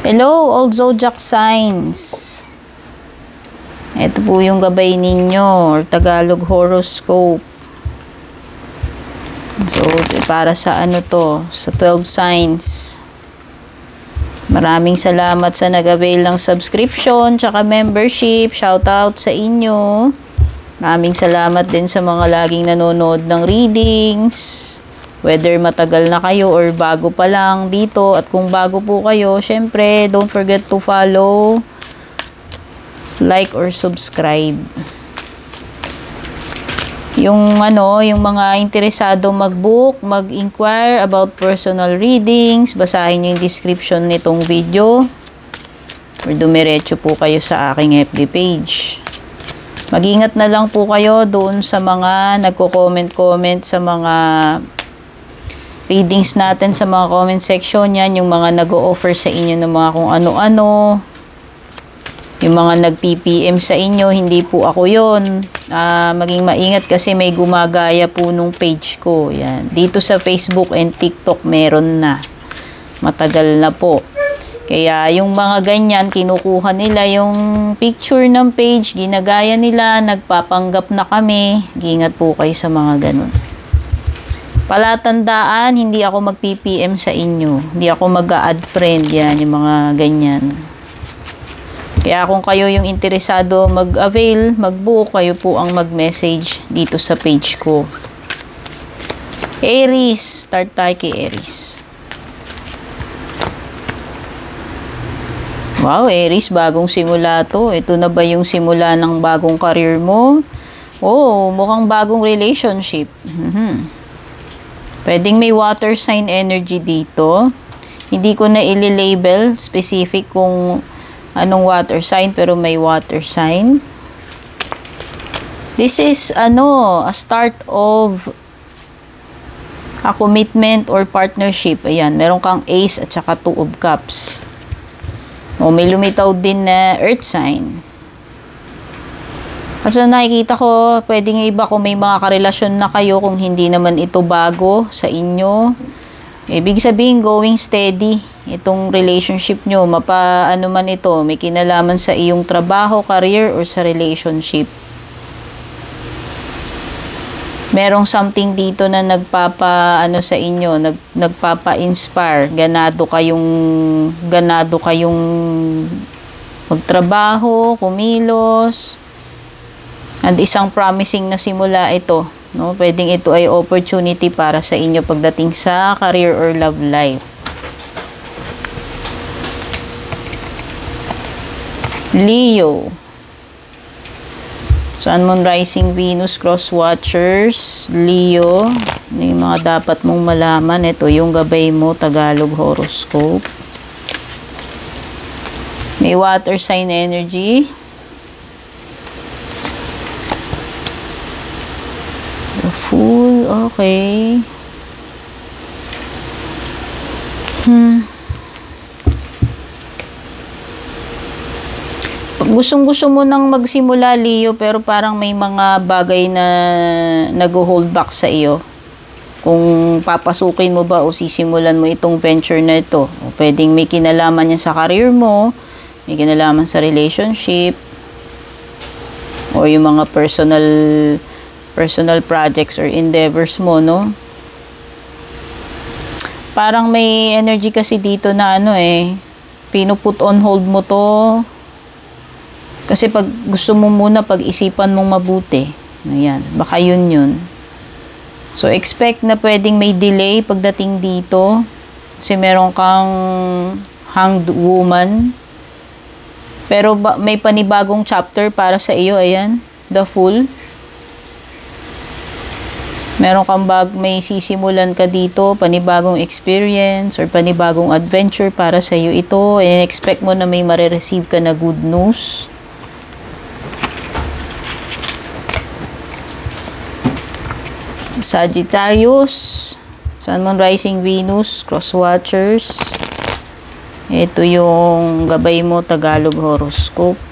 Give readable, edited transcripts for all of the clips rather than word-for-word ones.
Hello, all zodiac signs. Ito po yung gabay ninyo or Tagalog horoscope. So, para sa ano to? Sa 12 signs. Maraming salamat sa nag-avail ng subscription tsaka membership. Shout out sa inyo. Maraming salamat din sa mga laging nanonood ng readings. Whether matagal na kayo or bago pa lang dito. At kung bago po kayo, syempre, don't forget to follow, like, or subscribe. Yung mga interesado mag-book, mag-inquire about personal readings, basahin nyo yung description nitong video. Or dumiretso po kayo sa aking FB page. Mag-ingat na lang po kayo doon sa mga nagko-comment sa mga readings natin sa mga comment section. Yan, yung mga nag-o-offer sa inyo ng mga kung ano-ano. Yung mga nag-PPM sa inyo, hindi po ako yun. Maging maingat kasi may gumagaya po nung page ko. Yan. Dito sa Facebook and TikTok meron na. Matagal na po. Kaya yung mga ganyan, kinukuha nila yung picture ng page, ginagaya nila, nagpapanggap na kami. Ingat po kayo sa mga ganun. Palatandaan, hindi ako mag-PPM sa inyo. Hindi ako mag-add friend. Yan, yung mga ganyan. Kaya kung kayo yung interesado mag-avail, mag-book, kayo po ang mag-message dito sa page ko. Aries. Start tayo kay Aries. Wow, Aries, bagong simula to. Ito na ba yung simula ng bagong career mo? Oh, mukhang bagong relationship. Pwedeng may water sign energy dito. Hindi ko na i-label specific kung anong water sign, pero may water sign. This is a start of a commitment or partnership. Ayan, meron kang Ace at saka 2 of Cups. O, may lumitaw din na earth sign. Kasi nakikita ko, pwedeng iba kung may mga karelasyon na kayo, kung hindi naman ito bago sa inyo. Ibig sabihin, going steady. Itong relationship nyo, ano man ito, may kinalaman sa iyong trabaho, career, or sa relationship. Merong something dito na sa inyo, nagpapa-inspire. Ganado kayong magtrabaho, kumilos. And isang promising na simula ito. No? Pwedeng ito ay opportunity para sa inyo pagdating sa career or love life. Leo. Sun, Moon, Rising, Venus, Cross Watchers. Leo. Ano yung mga dapat mong malaman? Ito yung gabay mo, Tagalog horoscope. May water sign energy. Fool, okay. Gustong-gusto mo nang magsimula, Leo, pero parang may mga bagay na nag-hold back sa iyo. Kung papasukin mo ba o sisimulan mo itong venture na ito. O pwedeng may kinalaman niya sa career mo, may kinalaman sa relationship, o yung mga personal projects or endeavors mo, no? Parang may energy kasi dito na pinuput on hold mo to. Kasi pag gusto mo muna pag-isipan mong mabuti. Ayan, baka yun. So, expect na pwedeng may delay pagdating dito. Kasi meron kang hanged woman. Pero may panibagong chapter para sa iyo. Ayan, the Fool. Meron kang may sisimulan ka dito, panibagong experience or panibagong adventure para sa iyo ito. And expect mo na may marireceive ka na good news. Sagittarius, Sun, Moon, Rising, Venus, Cross Watchers. Ito yung gabay mo, Tagalog horoscope.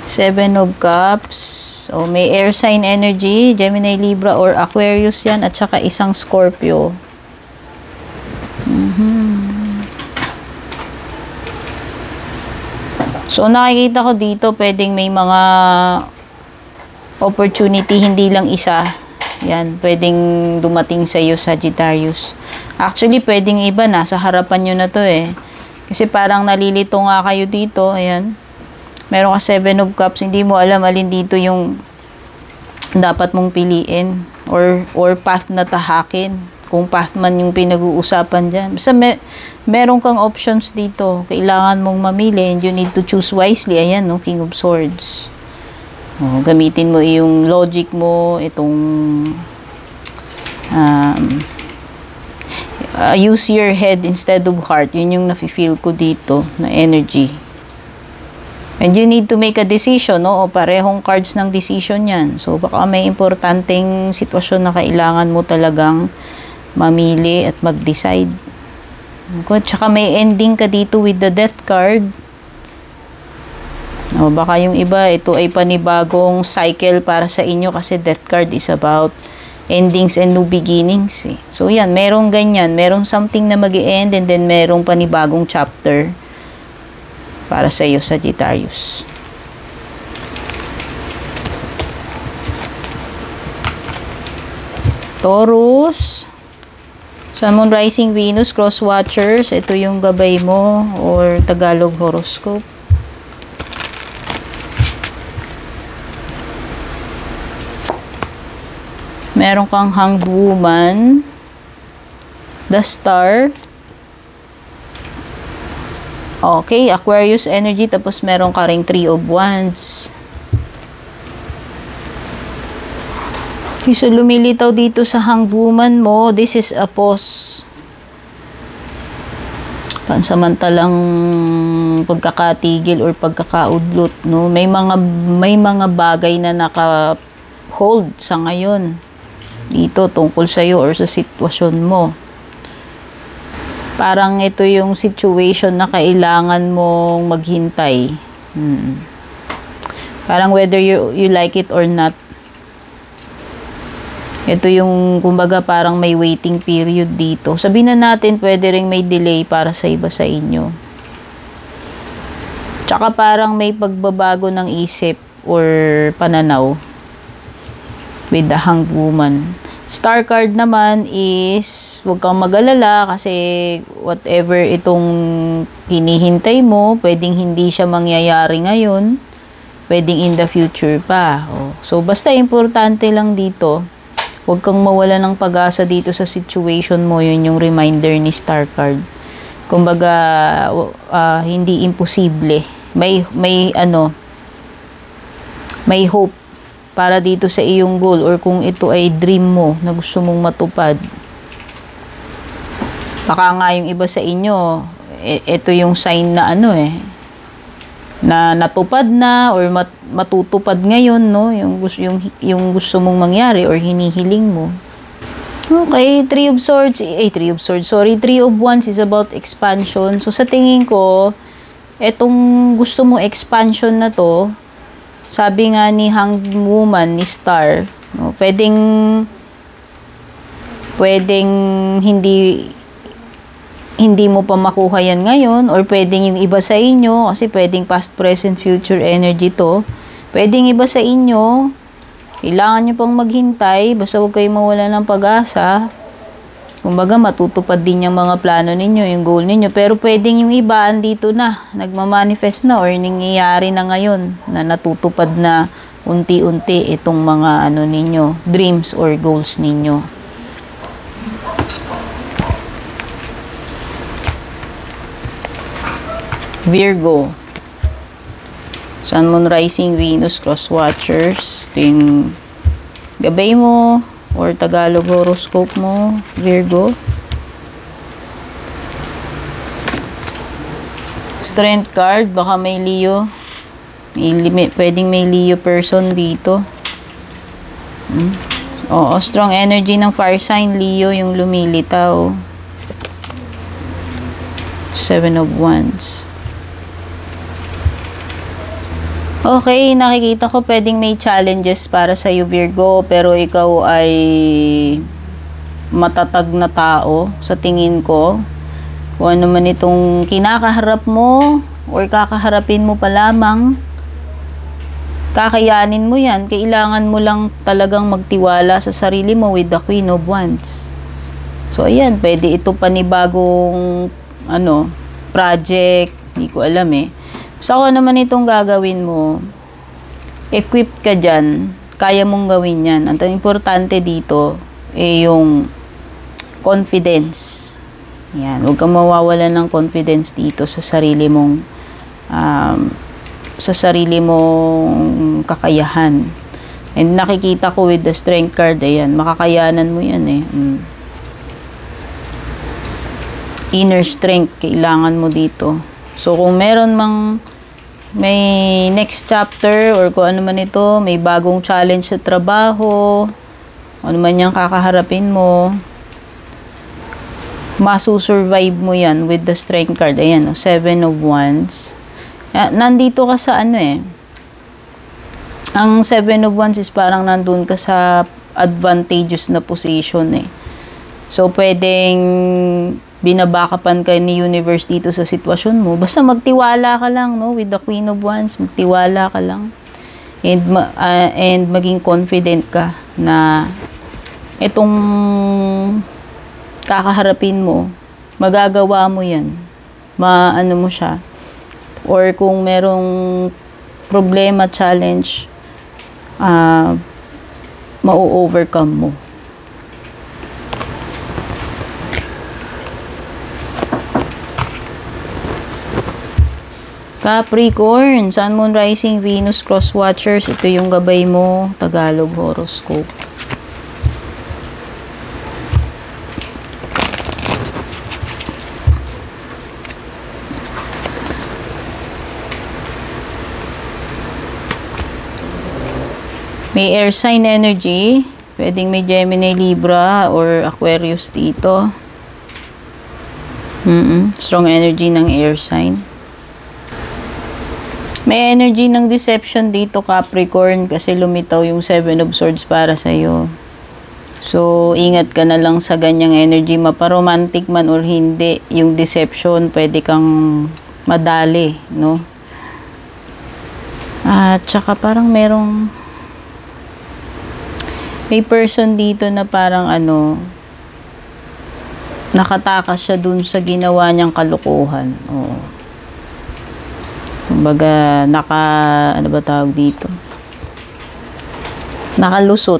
Seven of Cups. O, may air sign energy, Gemini, Libra, or Aquarius yan, at saka isang Scorpio. So, nakikita ko dito, pwedeng may mga opportunity, hindi lang isa. Yan, pwedeng dumating sa iyo, Sagittarius. Actually, pwedeng iba, nasa harapan nyo na to eh. Kasi parang nalilito nga kayo dito, ayan. Meron ka Seven of Cups, hindi mo alam alin dito yung dapat mong piliin or path na tahakin. Kung path man yung pinag-uusapan dyan. Basta meron kang options dito. Kailangan mong mamili and you need to choose wisely. Ayan, no? King of Swords. O, gamitin mo yung logic mo, itong use your head instead of heart. Yun yung nafe-feel ko dito na energy. And you need to make a decision, no? O parehong cards ng decision yan. So, baka may importanteng sitwasyon na kailangan mo talagang mamili at mag-decide. Tsaka may ending ka dito with the Death card. O, baka yung iba, ito ay panibagong cycle para sa inyo kasi Death card is about endings and new beginnings. Eh. So, yan, merong ganyan. Merong something na mag-e-end and then merong panibagong chapter para sa iyo, Sagittarius. Taurus. Sun, Moon, Rising, Venus, Cross Watchers. Ito yung gabay mo or Tagalog horoscope. Meron kang Hanged Woman, the Star. Okay, Aquarius energy, tapos meron ka ring Three of Wands. Okay, so lumilitaw dito sa Hanged Woman mo, this is a pause. Pansamantalang pagkakatigil or pagkakaudlot, no? May mga bagay na naka-hold sa ngayon dito tungkol sa iyo or sa sitwasyon mo. Parang ito yung situation na kailangan mong maghintay. Parang whether you like it or not. Ito yung, kumbaga, parang may waiting period dito. Sabihin na natin, pwede ring may delay para sa iba sa inyo. Tsaka parang may pagbabago ng isip or pananaw with the Hanged Woman. Star card naman is, huwag kang mag-alala kasi whatever itong hinihintay mo, pwedeng hindi siya mangyayari ngayon, pwedeng in the future pa. So, basta importante lang dito, huwag kang mawala ng pag-asa dito sa situation mo. Yun yung reminder ni Star card. Kumbaga, hindi imposible. May hope para dito sa iyong goal or kung ito ay dream mo na gusto mong matupad. Baka nga yung iba sa inyo, ito yung sign na na natupad na or matutupad ngayon, no? Yung gusto mong mangyari or hinihiling mo. Okay, Three of Wands is about expansion. So, sa tingin ko, etong gusto mong expansion na to, sabi nga ni Hanged Woman, ni Star, no, pwedeng hindi mo pa makuha yan ngayon or pwedeng yung iba sa inyo kasi pwedeng past, present, future energy to. Pwedeng iba sa inyo, kailangan nyo pang maghintay, basta huwag kayo mawala ng pag-asa. Kumbaga, matutupad din yung mga plano ninyo, yung goal ninyo. Pero pwedeng yung iba, andito na, nagmamanifest na or nangyayari na ngayon na natutupad na unti-unti itong mga ninyo, dreams or goals ninyo. Virgo. Sun, Moon, Rising, Venus, Cross Watchers. Ito yung gabay mo or Tagalog horoscope mo, Virgo. Strength card, baka may Leo. Pwedeng may Leo person dito. Oo, strong energy ng fire sign, Leo, yung lumilitaw. Seven of Wands. Okay, nakikita ko pwedeng may challenges para sa iyo, Virgo, pero ikaw ay matatag na tao sa tingin ko. Kung ano man itong kinakaharap mo or kakaharapin mo pa lamang, kakayanin mo yan. Kailangan mo lang talagang magtiwala sa sarili mo with the Queen of Wands. So, ayan, pwede ito panibagong project. Hindi ko alam eh. So, ako naman itong gagawin mo, equipped ka dyan, kaya mong gawin yan. Ang importante dito, yung confidence. Yan, huwag kang mawawalan ng confidence dito sa sarili mong, kakayahan. And nakikita ko with the strength card, ayan, makakayanan mo yan eh. Inner strength, kailangan mo dito. So, kung meron may next chapter or kung ano man ito, may bagong challenge sa trabaho, ano man yung kakaharapin mo, masusurvive mo yan with the strength card. Ayan, 7 of Wands. Nandito ka sa ang 7 of Wands is parang nandun ka sa advantageous na position eh. So, pwedeng binabakapan ka ni universe dito sa sitwasyon mo. Basta magtiwala ka lang, no? With the Queen of Wands, magtiwala ka lang. And maging confident ka na itong kakaharapin mo, magagawa mo yan. Maano mo siya. Or kung merong problema, challenge, ma-overcome mo. Capricorn, Sun, Moon, Rising, Venus, Cross Watchers. Ito yung gabay mo, Tagalog horoscope. May air sign energy. Pwedeng may Gemini, Libra, or Aquarius dito. Strong energy ng air sign. May energy ng deception dito, Capricorn, kasi lumitaw yung 7 of Swords para sa'yo. So, ingat ka na lang sa ganyang energy. Maparomantic man or hindi, yung deception, pwede kang madali, no? At saka parang may person dito na parang nakatakas siya dun sa ginawa niyang kalokohan. Oo. Kumbaga, ano ba tawag dito? Nakalusot.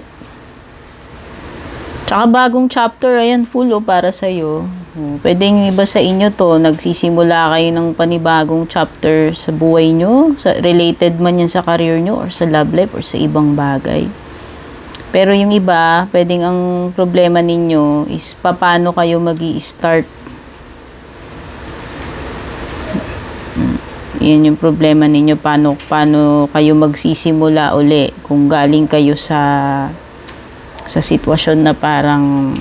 Tsaka bagong chapter, ayan, full para sa'yo. Pwedeng iba sa inyo to, nagsisimula kayo ng panibagong chapter sa buhay nyo, related man yan sa career nyo, or sa love life, or sa ibang bagay. Pero yung iba, pwedeng ang problema ninyo is paano kayo mag-i-start. Yan yung problema ninyo, paano kayo magsisimula uli kung galing kayo sa sitwasyon na parang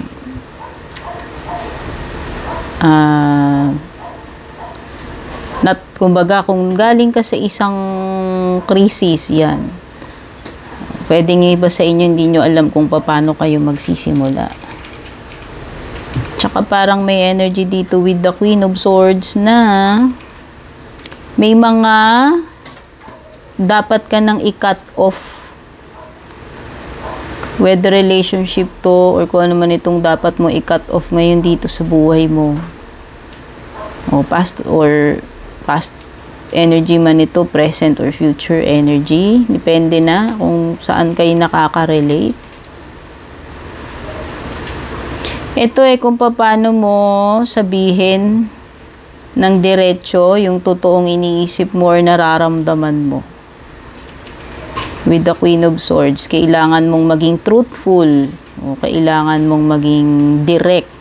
kumbaga kung galing ka sa isang krisis, yan. Pwedeng iba sa inyo hindi nyo alam kung paano kayo magsisimula. Tsaka parang may energy dito with the Queen of Swords na may mga dapat ka nang i-cut off, whether relationship to or kung ano man itong dapat mo i-cut off ngayon dito sa buhay mo. O past energy man ito, present or future energy. Depende na kung saan kayo nakaka-relate. Ito kung paano mo sabihin ng diretso yung totoong iniisip mo or nararamdaman mo. With the Queen of Swords, kailangan mong maging truthful o kailangan mong maging direct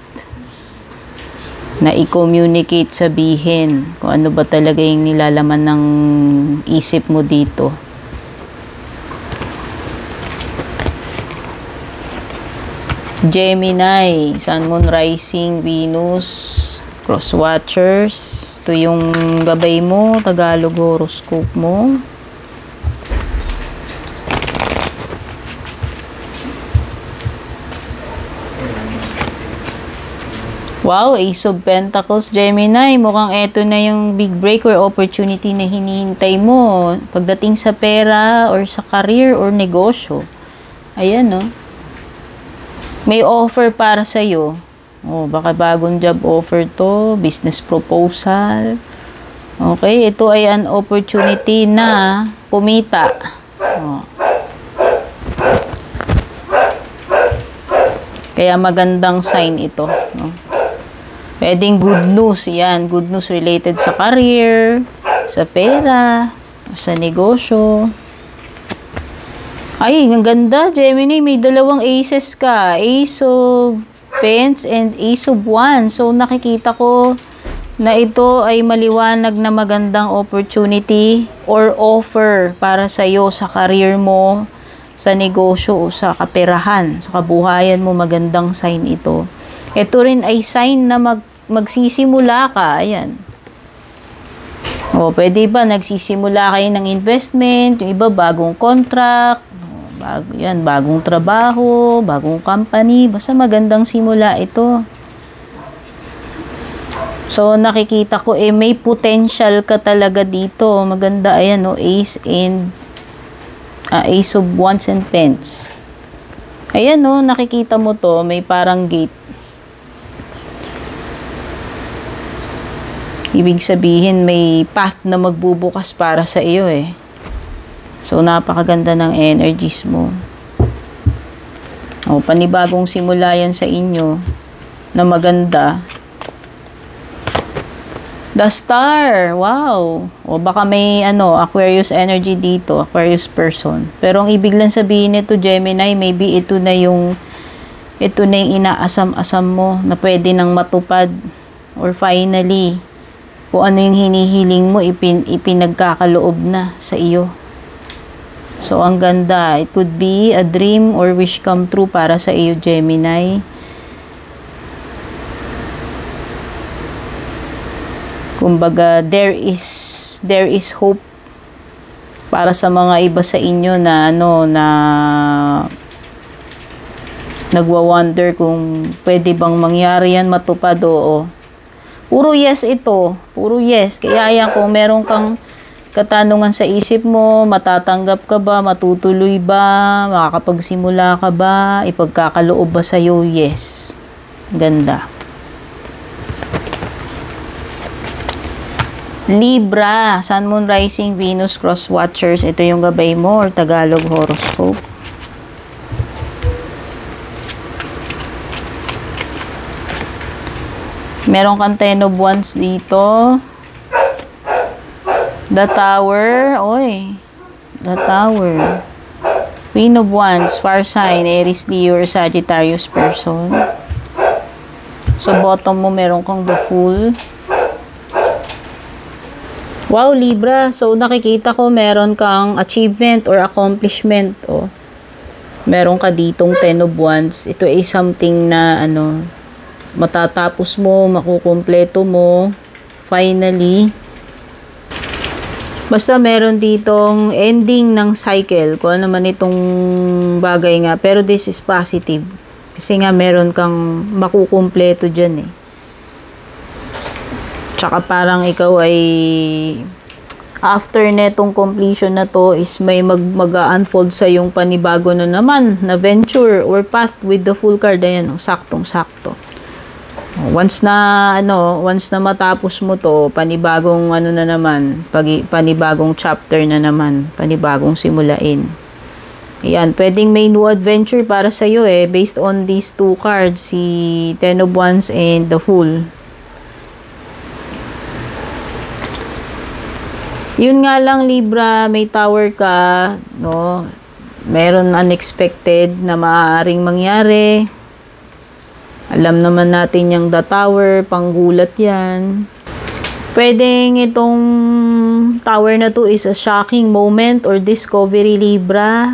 na i-communicate, sabihin kung ano ba talaga yung nilalaman ng isip mo dito. Gemini, Sun, Moon, Rising, Venus, Cross Watchers. Ito yung gabay mo, Tagalog horoscope mo. Wow, Ace of Pentacles, Gemini. Mukhang eto na yung big break or opportunity na hinihintay mo. Pagdating sa pera or sa career or negosyo. Ayan, no? May offer para sa'yo. Oh, baka bagong job offer to, business proposal. Okay, ito ay an opportunity na kumita. Oh. Kaya magandang sign ito, no? Pwedeng good news, yan. Good news related sa career, sa pera, sa negosyo. Ay, ang ganda, Gemini. May dalawang aces ka. Ace of Pence and Ace of Wands. So, nakikita ko na ito ay maliwanag na magandang opportunity or offer para sa'yo sa career mo, sa negosyo o sa kaperahan, sa kabuhayan mo. Magandang sign ito. Ito rin ay sign na magsisimula ka. Ayan. O, pwede ba nagsisimula kayo ng investment, yung iba bagong contract, bagong trabaho, bagong company, basta magandang simula ito. So, nakikita ko, may potential ka talaga dito. Maganda, ayan, Ace of Wands and Pence. Ayan, nakikita mo to, may parang gate. Ibig sabihin, may path na magbubukas para sa iyo, So, napakaganda ng energies mo. O, panibagong simula yan sa inyo na maganda. The Star. Wow. O, baka may, Aquarius energy dito. Aquarius person. Pero, ang ibig lang sabihin nito, Gemini, maybe ito na yung inaasam-asam mo na pwede nang matupad. Or finally, kung ano yung hinihiling mo, ipinagkakaloob na sa iyo. So, ang ganda. It could be a dream or wish come true para sa iyo, Gemini. Kumbaga, there is hope para sa mga iba sa inyo na nagwa-wonder kung pwede bang mangyari yan, matupad, oo. Puro yes ito. Puro yes. Kaya yan, kung meron kang katanungan sa isip mo, matatanggap ka ba, matutuloy ba, makakapagsimula ka ba, ipagkakaloob ba sa'yo, yes. Ganda. Libra, Sun, Moon, Rising, Venus, Cross Watchers. Ito yung gabay mo or Tagalog horoscope. Meron kang 10 of Wands dito. The Tower. Oy. The Tower. Queen of Wands. Fire sign. Aries, Leo, or Sagittarius person. So, bottom mo meron kang the Fool. Wow, Libra. So, nakikita ko meron kang achievement or accomplishment. Oh. Meron ka ditong 10 of Wands. Ito ay something na matatapos mo, makukumpleto mo, finally. Basta meron ditong ending ng cycle, kung ano man itong bagay nga. Pero this is positive. Kasi nga meron kang makukumpleto dyan Tsaka parang ikaw ay after netong completion na to is may mag-unfold sa yung panibago na naman na venture or path with the Fool card. Ayan, saktong-sakto. Once na matapos mo to, panibagong na naman, panibagong chapter na naman, panibagong simulain. Ayan, pwedeng may new adventure para sa iyo based on these two cards, si Ten of Wands and the Fool. Yun nga lang, Libra, may Tower ka, meron unexpected na maaaring mangyari. Alam naman natin yung the Tower, panggulat yan. Pwedeng itong Tower na to is a shocking moment or discovery, Libra.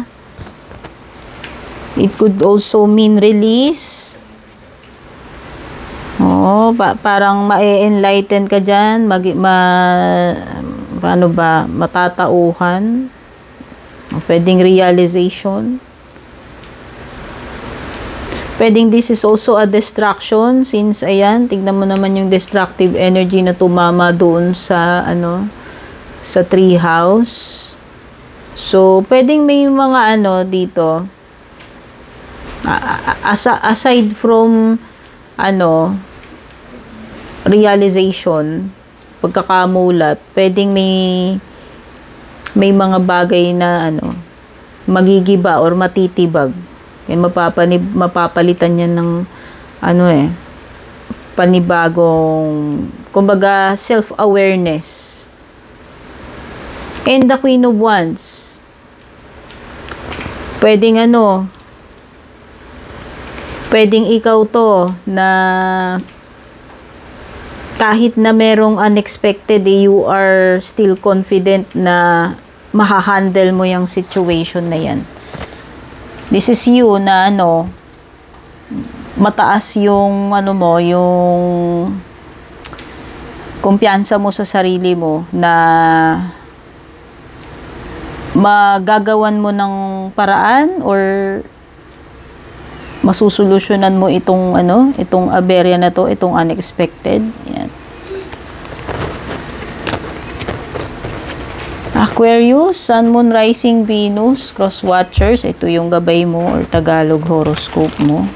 It could also mean release. Parang ma-enlighten ka dyan, matatauhan. Pwedeng realization. Pwedeng this is also a distraction since ayan, tignan mo naman yung destructive energy na tumama doon sa ano, sa tree house. So, pwedeng may mga ano dito, aside from ano, realization, pagkakamulat, pwedeng may mga bagay na ano, magigiba or matitibag. Kaya mapapalitan yan ng ano panibagong, kumbaga, self-awareness. And the Queen of Wands, pwedeng ano, pwedeng ikaw to na kahit na merong unexpected, you are still confident na mahahandle mo yung situation na yan. This is you na ano, mataas yung ano mo, yung kumpiyansa mo sa sarili mo na magagawan mo ng paraan or masusolusyonan mo itong ano, itong aberya na to, itong unexpected. Yan. Aquarius, Sun, Moon, Rising, Venus, Cross Watchers. Ito yung gabay mo or Tagalog horoscope mo.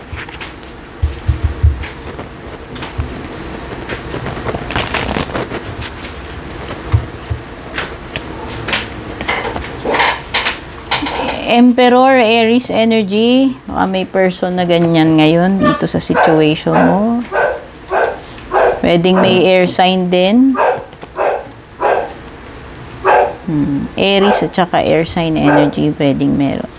Emperor, Aries energy. Baka may person na ganyan ngayon dito sa situation mo. Pwedeng may air sign din. Aries at saka air sign energy pwedeng meron.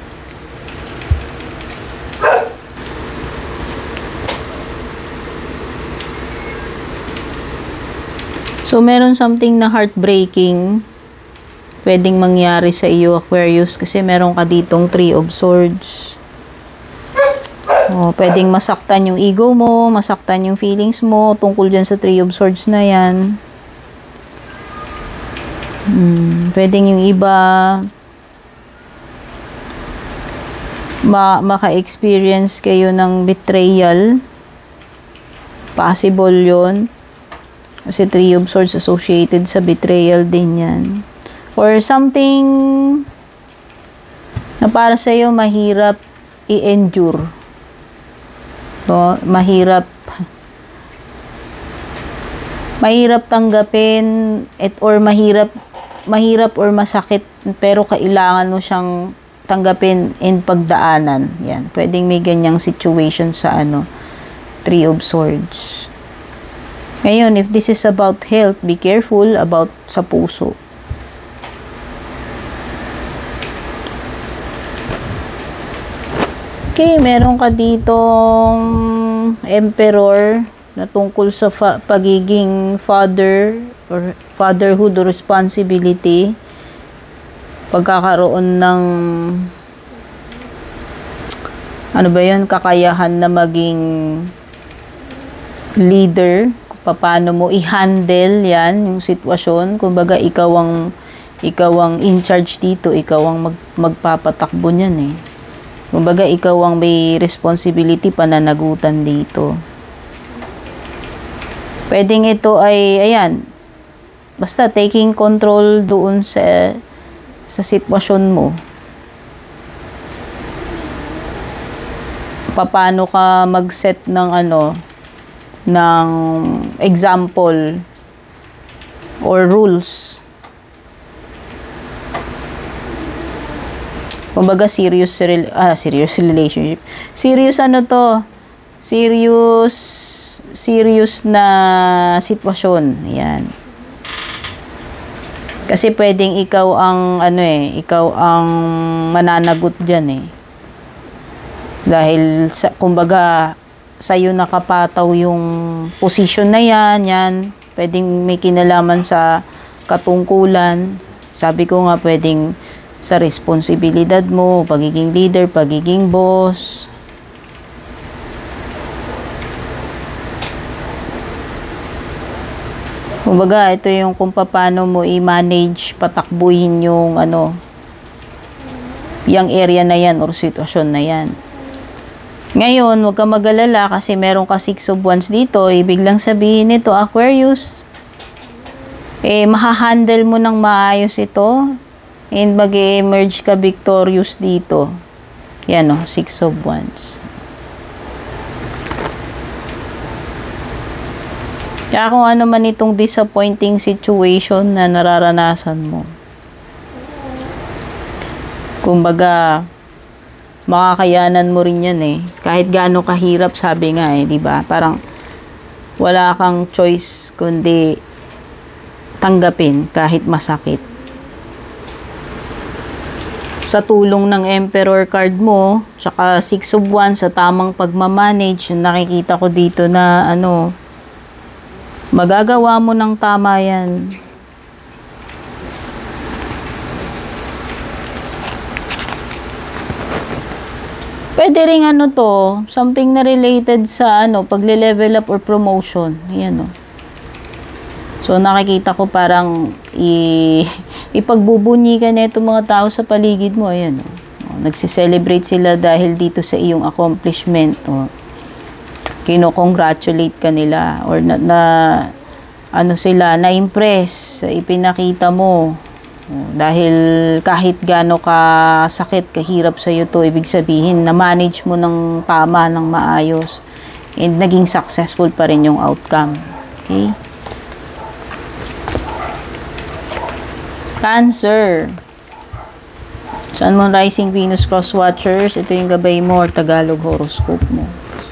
So, meron something na heartbreaking pwedeng mangyari sa iyo, Aquarius, kasi meron ka ditong Three of Swords. Pwedeng masaktan yung ego mo, masaktan yung feelings mo tungkol dyan sa Three of Swords na yan. Pwedeng yung iba maka-experience kayo ng betrayal. Possible yon. Kasi Three of Swords associated sa betrayal din yan. Or something na para sa iyo mahirap i-endure. No, mahirap tanggapin or mahirap or masakit pero kailangan mo siyang tanggapin and pagdaanan. Yan, pwedeng may ganyang situation sa ano, Three of Swords. Ngayon, if this is about health, be careful about sa puso. Okay, meron ka ditong Emperor na tungkol sa pagiging father or fatherhood or responsibility. Pagkakaroon ng ano ba yun, kakayahan na maging leader. Paano mo i-handle yan, yung sitwasyon. Kumbaga, ikaw ang in charge dito. Ikaw ang magpapatakbo niyan eh. Kumbaga, ikaw ang may responsibility, pananagutan dito. Pwedeng ito ay, ayan, basta taking control doon sa sitwasyon mo. Paano ka mag-set ng ano, ng example or rules. Kumbaga, serious relationship. Serious ano to? Serious na sitwasyon. Yan. Kasi pwedeng ikaw ang ikaw ang mananagot diyan eh. Dahil kumbaga sa'yo nakapataw yung position na yan. Pwedeng may kinalaman sa katungkulan. Sabi ko nga, pwedeng sa responsibilidad mo, pagiging leader, pagiging boss. Kumbaga, ito yung kung paano mo i-manage, patakbuhin yung yung area na yan or sitwasyon na yan. Ngayon, huwag ka mag-alala kasi meron ka 6 of Wands dito. Ibig lang sabihin nito, Aquarius, mahahandle mo ng maayos ito and mag-emerge ka victorious dito. Yan o, 6 of Wands. Kaya kung ano man itong disappointing situation na nararanasan mo, kumbaga, makakayanan mo rin yan eh. Kahit gaano kahirap, sabi nga eh, di ba? Parang wala kang choice kundi tanggapin kahit masakit. Sa tulong ng Emperor card mo, saka 6 of Wands sa tamang pagmamanage, yung nakikita ko dito na ano, magagawa mo ng tama yan. Pwede rin ano to, something na related sa ano, pagle-level up or promotion. Ayan o. So, nakikita ko parang ipagbubunyi ka na itong mga tao sa paligid mo. Ayan o. Nagsiselebrate sila dahil dito sa iyong accomplishment. O. Kino-congratulate ka nila or ano sila, na-impress sa ipinakita mo. Dahil kahit gaano ka sakit, kahirap sa iyo to, ibig sabihin, na-manage mo ng tama, ng maayos. And naging successful pa rin yung outcome. Okay? Cancer. Sun, Moon, Rising, Venus, Cross Watchers. Ito yung gabay mo or Tagalog horoscope mo.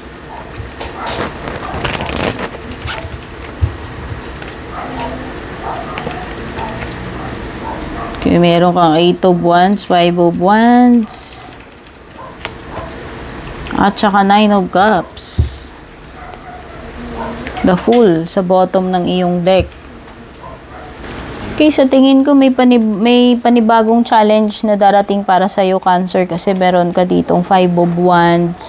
Okay, meron kang 8 of Wands, 5 of Wands, at saka 9 of Cups. The Fool sa bottom ng iyong deck. Okay, sa tingin ko may panibagong challenge na darating para sa iyo, Cancer, kasi meron ka ditong 5 of Wands.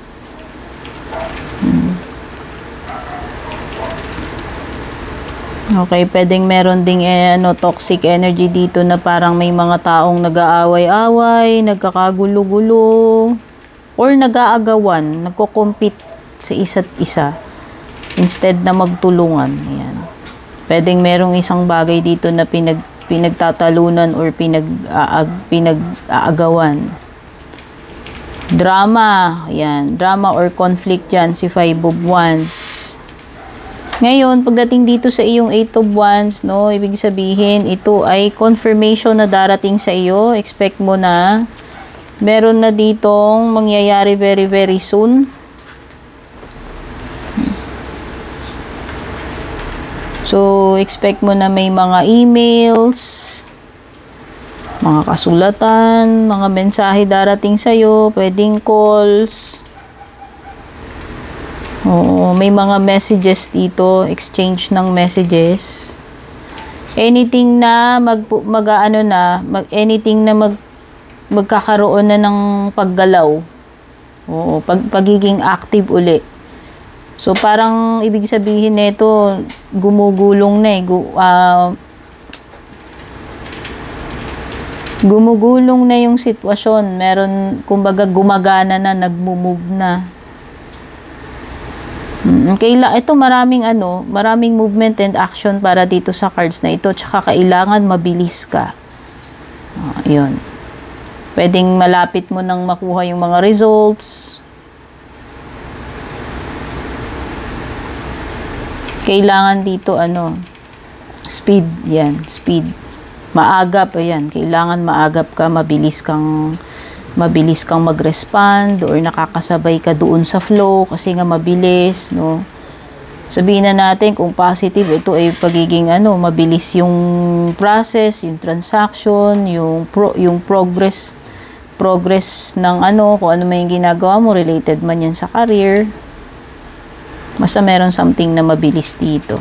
Okay, pwedeng meron ding toxic energy dito na parang may mga taong nag-aaway-away, nagkakagulo-gulo, or nag-aagawan, nagko-compete sa isa't isa instead na magtulungan. Ayan. Pwedeng merong isang bagay dito na pinagtatalunan or pinag-aagawan. Drama, ayan, drama or conflict yan, si 5 of Wands. Ngayon, pagdating dito sa iyong 8 of Wands, no, ibig sabihin, ito ay confirmation na darating sa iyo. Expect mo na meron na ditong mangyayari very, very soon. So, expect mo na may mga emails, mga kasulatan, mga mensahe darating sa iyo, pwedeng calls. Oo, may mga messages dito, exchange ng messages. Anything na magkakaroon na ng paggalaw. Oo, pagiging active uli. So parang ibig sabihin nito, gumugulong na gumugulong na yung sitwasyon. Meron, kumbaga, gumagana na, nagmo-move na. Ito maraming movement and action para dito sa cards na ito. Tsaka kailangan mabilis ka. Yun. Pwedeng malapit mo nang makuha yung mga results. Kailangan dito speed. Yan, speed. Maagap, ayan. Kailangan maagap ka, mabilis kang mag-respond or nakakasabay ka doon sa flow kasi nga mabilis, no? Sabihin na natin kung positive, ito ay pagiging mabilis yung process, yung transaction, yung progress ng kung ano may ginagawa mo, related man yan sa career. Basta meron something na mabilis dito.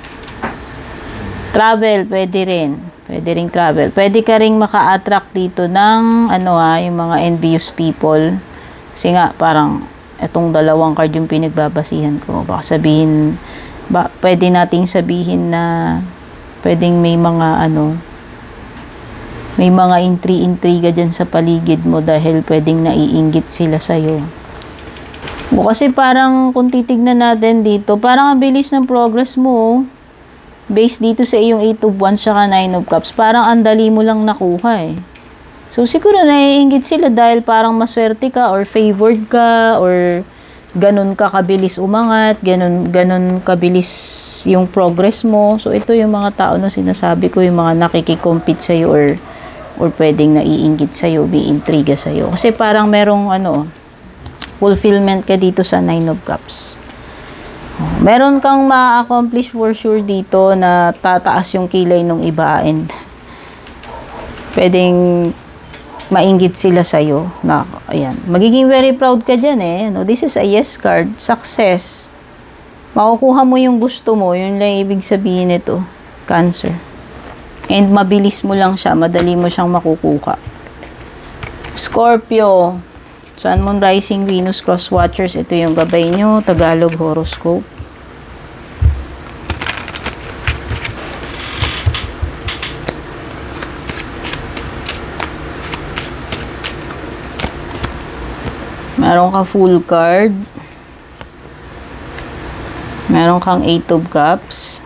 Travel, pwede rin. Pwede ring travel. Pwede ka ring maka-attract dito ng yung mga envious people. Kasi nga parang itong dalawang card yung pinagbabasihan ko. Baka sabihin, pwede nating sabihin na pwedeng may mga may mga intriga dyan sa paligid mo dahil pwedeng naiinggit sila sa'yo. O, kasi parang kung titignan natin dito, parang ang bilis ng progress mo. Based dito sa iyong 8 of Wands saka 9 of Cups, parang ang dali mo lang nakuha eh. So, siguro naiinggit sila dahil parang maswerte ka or favored ka or ganun ka kabilis umangat, ganun kabilis yung progress mo. So, ito yung mga tao na sinasabi ko, yung mga nakikikompete sa'yo or pwedeng naiinggit sa'yo, may intriga sa'yo. Kasi parang merong fulfillment ka dito sa 9 of Cups. Meron kang ma-accomplish for sure dito na tataas yung kilay ng iba and pwedeng mainggit sila sa'yo na, ayan, magiging very proud ka dyan eh. This is a yes card, success. Makukuha mo yung gusto mo, yun lang ibig sabihin nito, Cancer. And mabilis mo lang siya, madali mo siyang makukuha. Scorpio, Sun, Moon, Rising, Venus, Cross Watchers, ito yung gabay nyo, Tagalog horoscope. Meron ka full card. Meron kang 8 of Cups.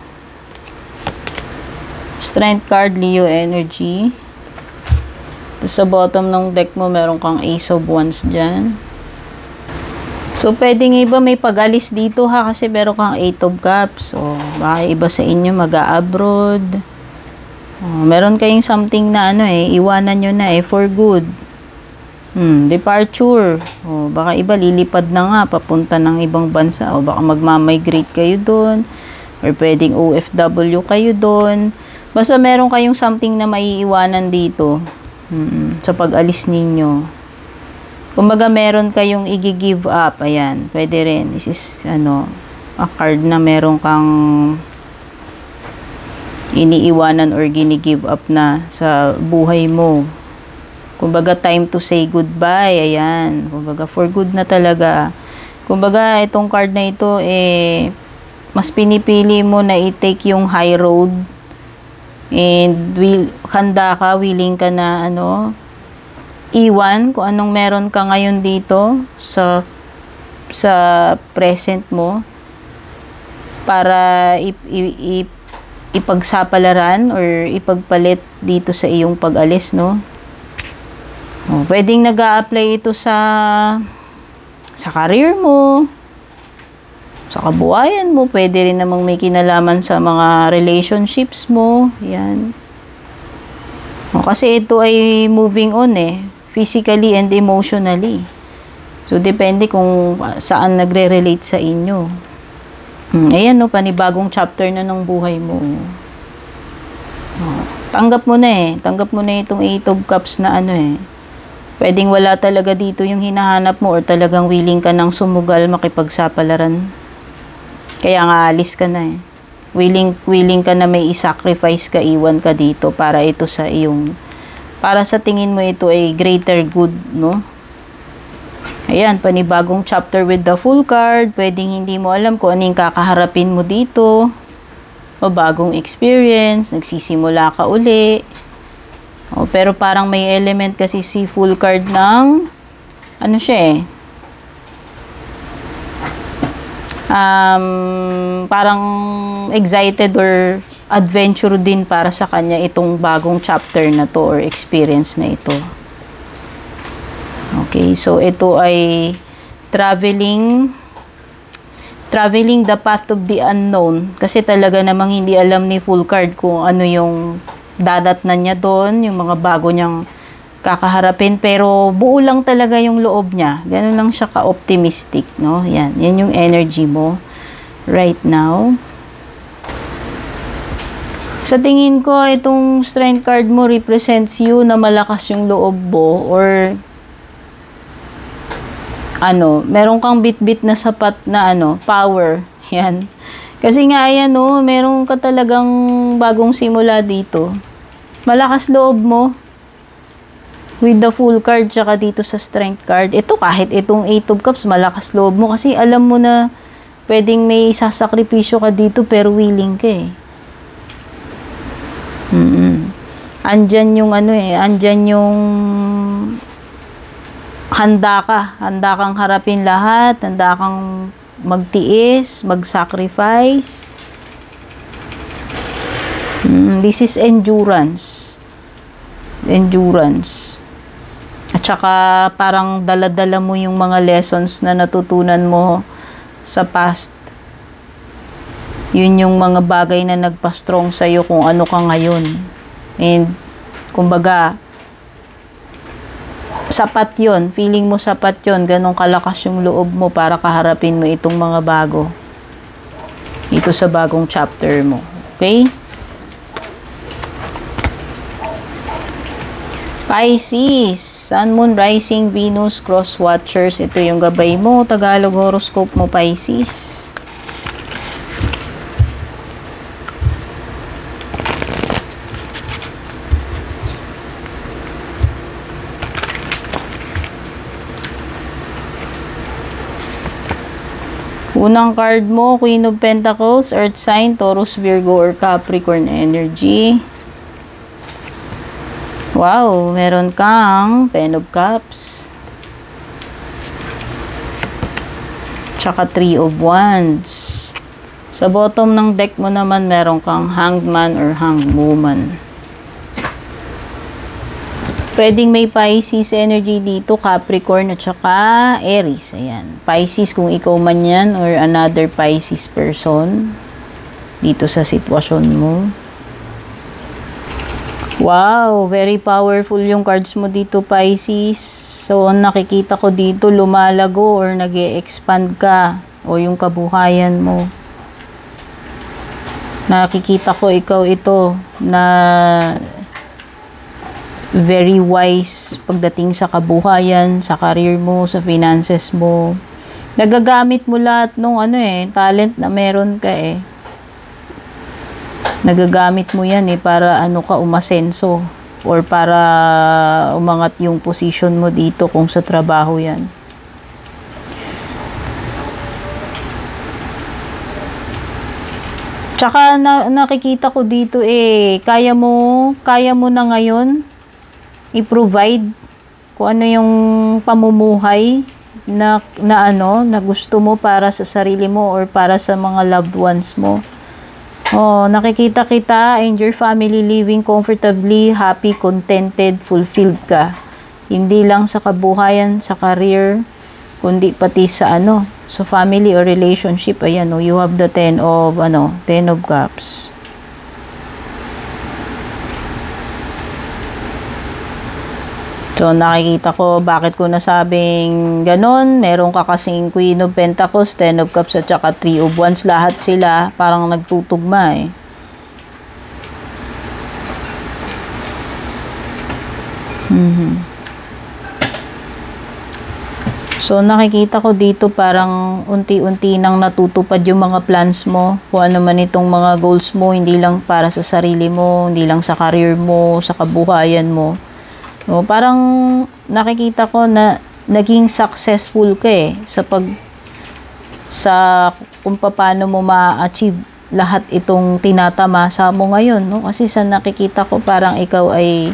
Strength card, Leo energy. Sa bottom ng deck mo, meron kang Ace of Wands dyan. So, pwedeng iba may pag-alis dito ha, kasi meron kang 8 of Cups. So, baka iba sa inyo mag-a-abroad. Meron kayong something na iwanan nyo na for good. Departure. Baka iba lilipad na nga, papunta ng ibang bansa. O baka magmamigrate kayo doon. Or pwedeng OFW kayo doon. Basta meron kayong something na maiiwanan dito. Sa pag-alis ninyo. Kumbaga meron kayong i-give up. Ayan, pwede rin. This is a card na meron kang iniiwanan or gini-give up na sa buhay mo. Kumbaga time to say goodbye. Ayan, kumbaga for good na talaga. Kumbaga itong card na ito mas pinipili mo na i-take yung high road. And handa ka, willing ka na iwan kung anong meron ka ngayon dito sa present mo para ipagsapalaran or ipagpalit dito sa iyong pag-alis, pwedeng nag-a-apply ito sa career mo, sa kabuhayan mo, pwede rin namang may kinalaman sa mga relationships mo. Yan. Kasi ito ay moving on physically and emotionally. So, depende kung saan nagre-relate sa inyo. Ayan, panibagong chapter na ng buhay mo. Tanggap mo na Tanggap mo na itong 8 of Cups na pwedeng wala talaga dito yung hinahanap mo or talagang willing ka nang sumugal, makipagsapalaran. Kaya nga alis ka na willing ka na may i-sacrifice ka, iwan ka dito para ito sa iyong, para sa tingin mo ito ay greater good, Ayan, panibagong chapter with the full card. Pwedeng hindi mo alam kung anong kakaharapin mo dito. O bagong experience, nagsisimula ka uli. Pero parang may element kasi si full card ng parang excited or adventure din para sa kanya itong bagong chapter na to or experience na ito. Okay, so ito ay traveling the path of the unknown, kasi talaga namang hindi alam ni full card kung ano yung dadatnan niya doon, yung mga bago niyang kakaharapin, pero buo lang talaga yung loob niya. Ganun lang siya ka-optimistic, Yan yung energy mo right now. Sa tingin ko, itong strength card mo represents you na malakas yung loob mo or meron kang bit-bit na sapat na power. Yan. Kasi nga meron ka talagang bagong simula dito. Malakas loob mo. With the full card, tsaka dito sa strength card. Ito, kahit itong 8 of Cups, malakas loob mo. Kasi alam mo na pwedeng may isasakripisyo ka dito, pero willing ka Andyan yung andyan yung handa kang harapin lahat, handa kang magtiis, mag-sacrifice. This is endurance. Endurance. At saka parang dala-dala mo yung mga lessons na natutunan mo sa past. Yun yung mga bagay na nagpa-strong sa'yo kung ano ka ngayon. And, kumbaga, sapat yon, feeling mo sapat yon, ganong kalakas yung loob mo para kaharapin mo itong mga bago. Ito sa bagong chapter mo. Okay? Pisces, Sun, Moon, Rising, Venus, Cross Watchers. Ito yung gabay mo, Tagalog horoscope mo, Pisces. Unang card mo, Queen of Pentacles, Earth sign, Taurus, Virgo, or Capricorn energy. Wow, meron kang Ten of Cups. Tsaka Three of Wands. Sa bottom ng deck mo naman, meron kang Hanged Man or Hanged Woman. Pwedeng may Pisces energy dito, Capricorn at saka Aries. Ayan. Pisces kung ikaw man yan or another Pisces person dito sa sitwasyon mo. Wow, very powerful yung cards mo dito, Pisces. So, nakikita ko dito, lumalago or nag-e-expand ka o yung kabuhayan mo. Nakikita ko ikaw ito na very wise pagdating sa kabuhayan, sa career mo, sa finances mo. Nagagamit mo lahat nung talent na meron ka eh. Nagagamit mo yan para umasenso or para umangat yung position mo dito kung sa trabaho yan. Tsaka nakikita ko dito kaya mo na ngayon i-provide kung ano yung pamumuhay na gusto mo para sa sarili mo or para sa mga loved ones mo. Oh, nakikita kita and your family living comfortably, happy, contented, fulfilled ka. Hindi lang sa kabuhayan, sa career, kundi pati sa sa family or relationship. Ayan, you have the Ten of Cups. So, nakikita ko bakit ko nasabing ganon. Meron ka kasing Queen of Pentacles, Ten of Cups, at saka Three of Wands. Lahat sila parang nagtutugma eh. So, nakikita ko dito parang unti-unti nang natutupad yung mga plans mo. Kung ano man itong mga goals mo, hindi lang para sa sarili mo, hindi lang sa career mo, sa kabuhayan mo. So, parang nakikita ko na naging successful ka sa kung paano mo ma-achieve lahat itong tinatamasa mo ngayon, no? Kasi sa nakikita ko parang ikaw ay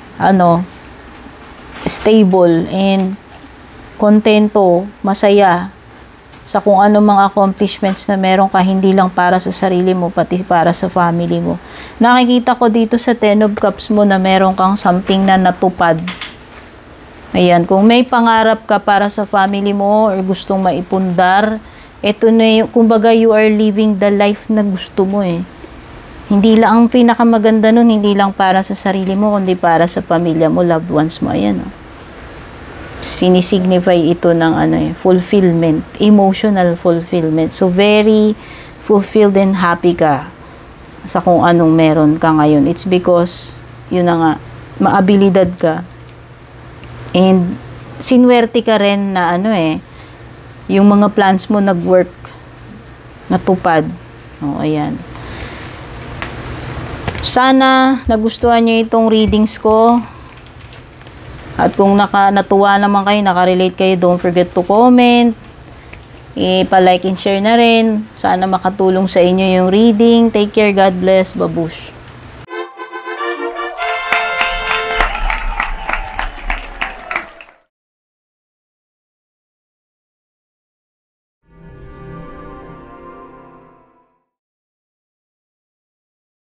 stable and kontento, masaya sa kung ano mga accomplishments na meron ka, hindi lang para sa sarili mo, pati para sa family mo. Nakikita ko dito sa Ten of Cups mo na meron kang something na natupad. Ayan, kung may pangarap ka para sa family mo or gustong maipundar, ito na yung, kumbaga you are living the life na gusto mo eh. Hindi lang, ang pinakamaganda nun, hindi lang para sa sarili mo, kundi para sa pamilya mo, loved ones mo. Ayan sinisignify ito ng fulfillment, emotional fulfillment. So, very fulfilled and happy ka sa kung anong meron ka ngayon. It's because, yun na nga, maabilidad ka. And, sinwerte ka rin na yung mga plans mo nag-work, natupad. O, ayan. Sana nagustuhan nyo itong readings ko. At kung natuwa naman kayo, nakarelate kayo, don't forget to comment. Pa-like and share na rin. Sana makatulong sa inyo yung reading. Take care. God bless. Babush.